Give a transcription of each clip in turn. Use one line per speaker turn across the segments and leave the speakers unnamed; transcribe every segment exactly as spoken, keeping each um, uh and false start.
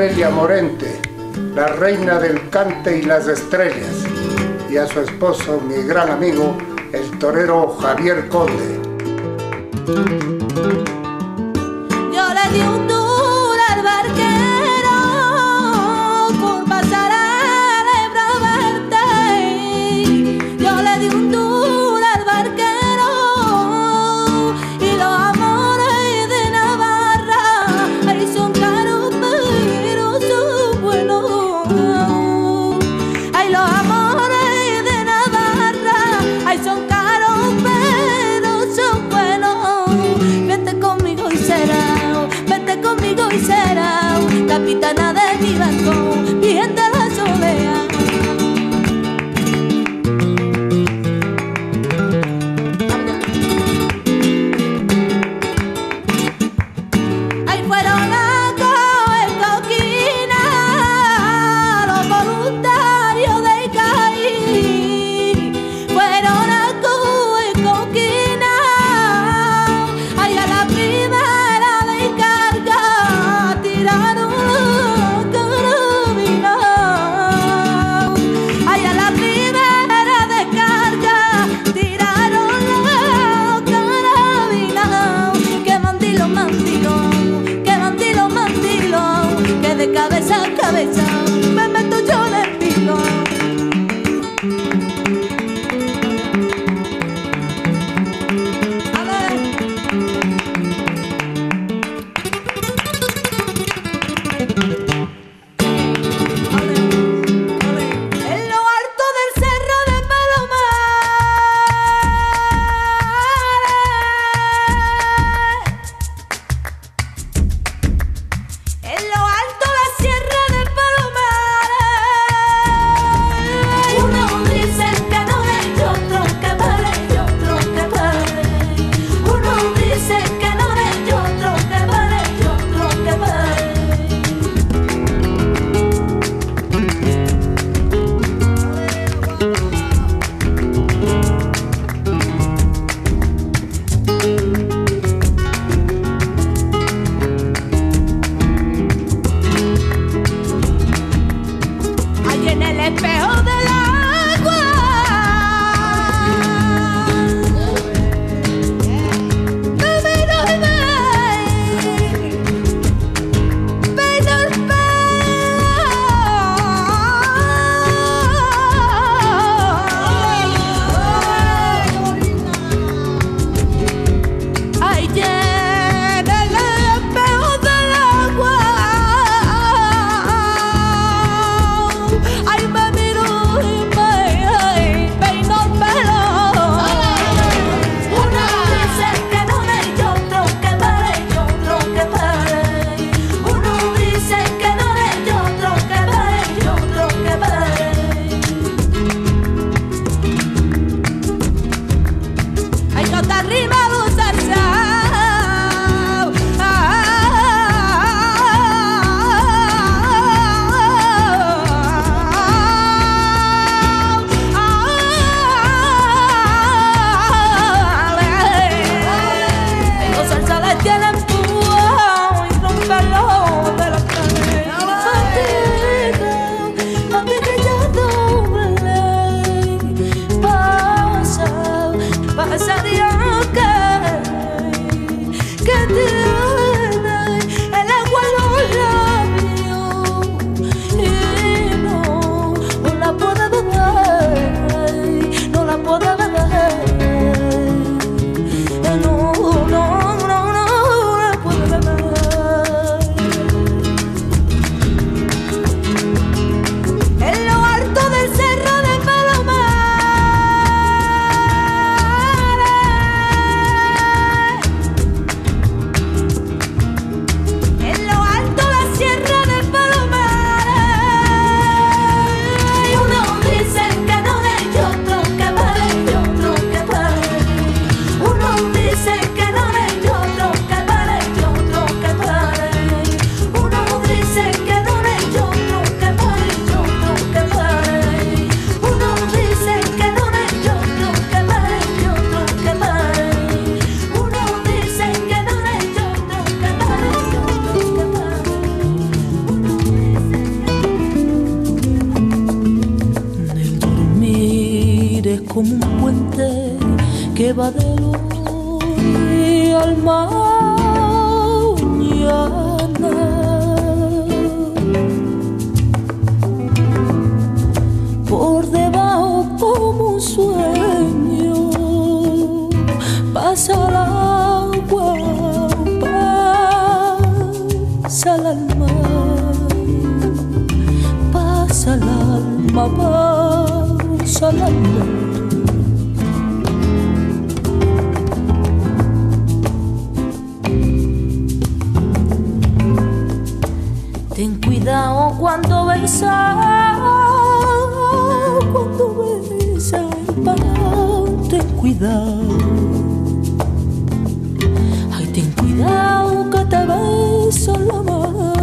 Clelia Morente, la reina del cante y las estrellas, y a su esposo, mi gran amigo, el torero Javier Conde.
Yo le di un tour al barquero por pasar a verte. Yo le di un tour al barquero y los amores de Navarra ahí son caros pero son buenos. Ay, los amores de Navarra ahí son caros pero son buenos. Vente conmigo y será, vente conmigo y será capitana de mi barco, virgen de la soleá. Ahí fueron a coger coquina los voluntarios de Caí, fueron a coger coquina ahí a la primera de carga tiraron la carabina. Ahí a la primera de carga tiraron la carabina. Que mandilo, mandilo, que mandilo, mandilo, que de cabeza a cabeza me meto yo en el pilo. En lo alto del cerro de Palomares, en lo alto la sierra de Palomares, uno dice que no es y otro que vale y otro que vale. Uno dice que no es y otro que vale y otro que vale. Ahí en el espejo del agua me miro y me peino el pelo. Ahí en el espejo del agua ay me miro y me peino el pelo. Uno dice que no es y otro que vale y otro que vale. Uno dice que no es y otro que vale y otro que vale. Ay, no te arriba los alzados. Los salsa le tienen púa y rompelo de la cadena. Manteca, mantequilla doble, pasa, pasa Dios que, que tiene el agua en los labios y no, no la puede beber, no la puede beber. No, no, no, no la puede beber. En lo alto del cerro de Palomares que va del hoy al mañana. Por debajo como un sueño pasa el agua, pasa el alma, pasa el alma, pasa el alma. Ten cuidado cuando besas, cuando besas el pan, ten cuidado. Ay, ten cuidado que te beso la mano.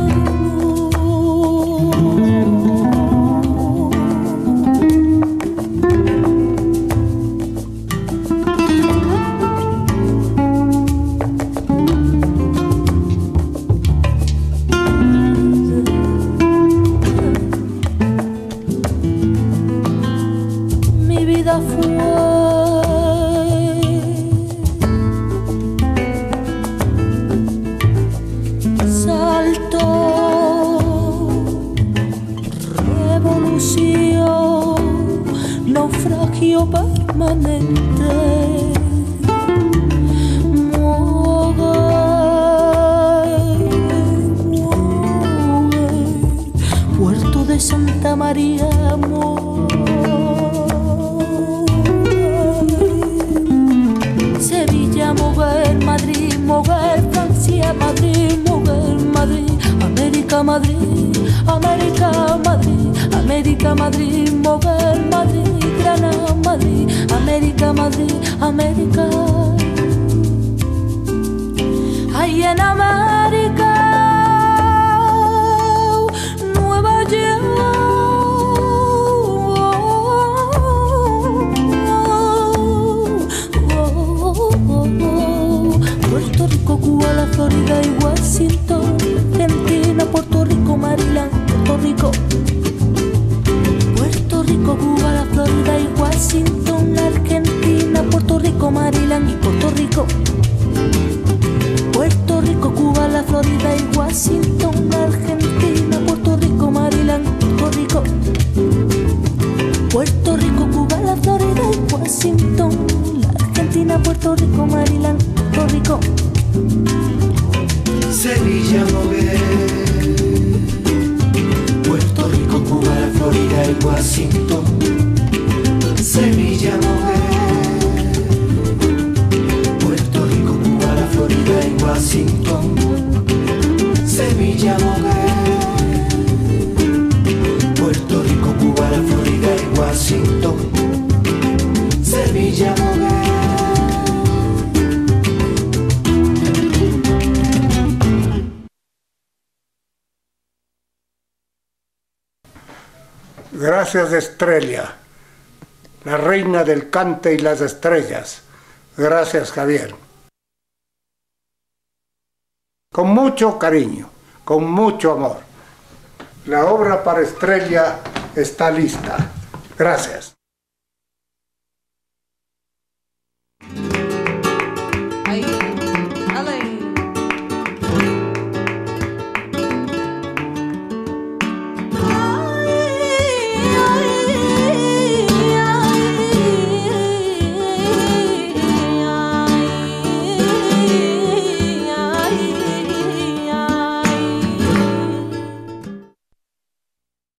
Naufragio permanente, mujer, mujer, Puerto de Santa María, mujer, Sevilla, mujer, Madrid, mujer, Francia, Madrid, mujer, Madrid, América, Madrid, América, Madrid, América, Madrid, mujer, Madrid, Granada, Madrid, América, Madrid, América. Ahí en América, Nueva York, Puerto Rico, Cuba, la Florida y Washington, Argentina, Puerto Rico, Maryland, Puerto Rico. Puerto Rico, Cuba, la Florida y Washington, la Argentina, Puerto Rico, Maryland y Puerto Rico. Puerto Rico, Cuba, la Florida y Washington, la Argentina, Puerto Rico, Maryland, Puerto Rico. Puerto Rico, Cuba, la Florida y Washington, la Argentina, Puerto Rico, Maryland, Puerto Rico.
Sevilla, mujer, Puerto Rico, Cuba, la Florida y Washington. Sevilla, mujer, Puerto Rico, Cuba, la Florida y Washington. Sevilla, mujer, Puerto Rico, Cuba, la Florida y Washington. Sevilla, mujer.
Gracias, Estrella, la reina del cante y las estrellas. Gracias, Javier. Con mucho cariño, con mucho amor. La obra para Estrella está lista. Gracias.